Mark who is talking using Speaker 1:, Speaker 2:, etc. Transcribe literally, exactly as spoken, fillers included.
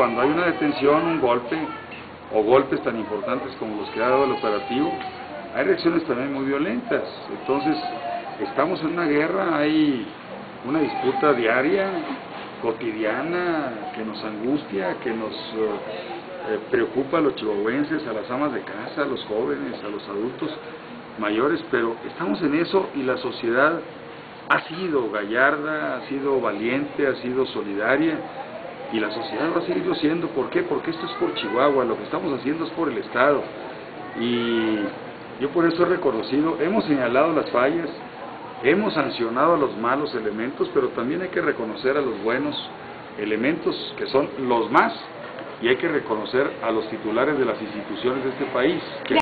Speaker 1: cuando hay una detención, un golpe, o golpes tan importantes como los que ha dado el operativo, hay reacciones también muy violentas. Entonces, estamos en una guerra, hay una disputa diaria, cotidiana, que nos angustia, que nos eh, preocupa a los chihuahuenses, a las amas de casa, a los jóvenes, a los adultos mayores, pero estamos en eso y la sociedad ha sido gallarda, ha sido valiente, ha sido solidaria, y la sociedad va a seguirlo siendo. ¿Por qué? Porque esto es por Chihuahua, lo que estamos haciendo es por el Estado, y yo por eso he reconocido, hemos señalado las fallas, hemos sancionado a los malos elementos, pero también hay que reconocer a los buenos elementos, que son los más, y hay que reconocer a los titulares de las instituciones de este país, que